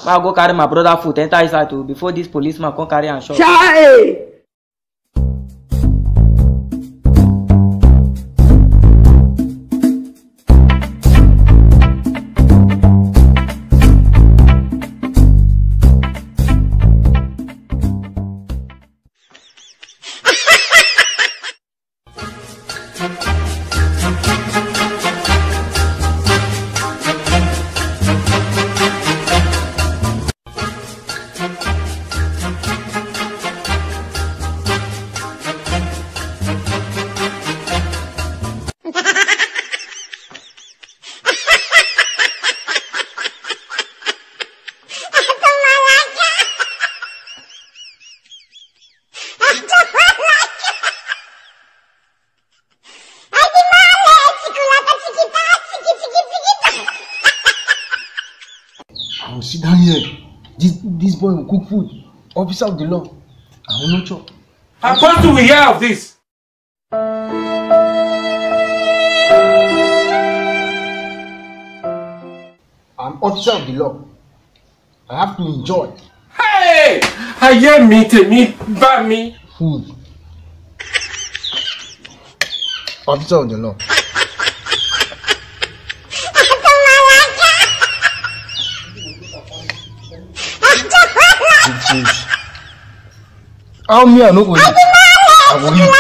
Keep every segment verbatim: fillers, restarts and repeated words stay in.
I go carry my brother food enter inside too before this policeman come carry and shot. Chai! I will sit down here. This this boy will cook food. Officer of the law. I will not chop. How fast do we hear of this? I'm officer of the law. I have to enjoy. Hey! I hear me to me, by me. Food. Officer of the law. How me I no go eat? I go eat.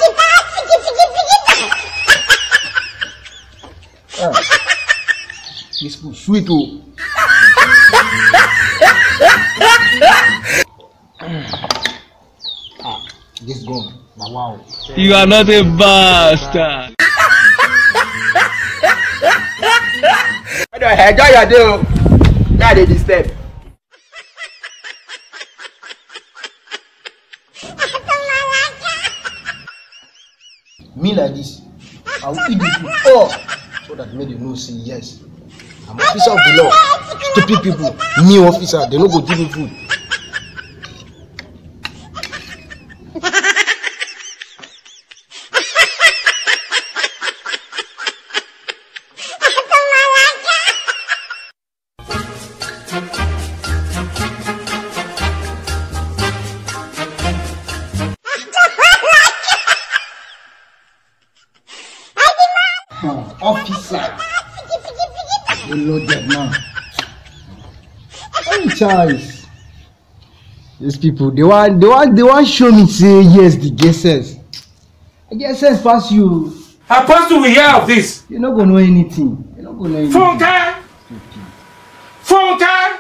Ah, this food sweet oh. Ah, this gone. Now wow. You are not a bastard. Enjoy your day. Now they disturb. Me like this, I will eat the food all so that make them know say yes. I'm officer of the law. Stupid people, me officer, they no go give me food. Oh, officer, you loaded now. Any choice? These people, they want, they want, they want show me say yes. The get sense. I get sense pass you. How fast do we hear of this? You not gonna know anything. You not gonna know anything. Funke! Funke!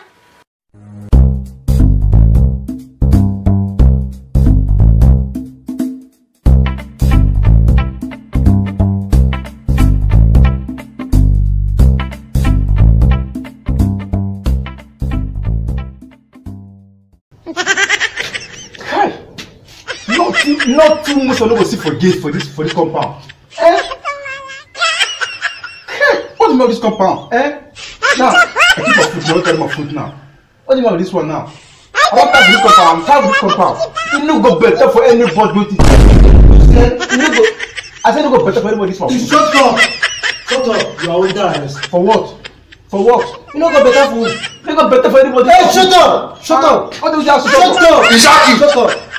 Not too, not too much. I no go see for gate for this for this compound. Eh? Hey, what do you mean this compound? Eh? Now, I keep my foot. I don't carry my foot now. What do you mean this one now? I want to this compound. I'm tired of this compound. It no go better for anybody. It no go. I said no go better for anybody. This one. Shut up! Shut up! You are under arrest. For what? For what? You no go better for. You no go better for anybody. Hey, shut up! Shut up! What do you just shut up? Shut up!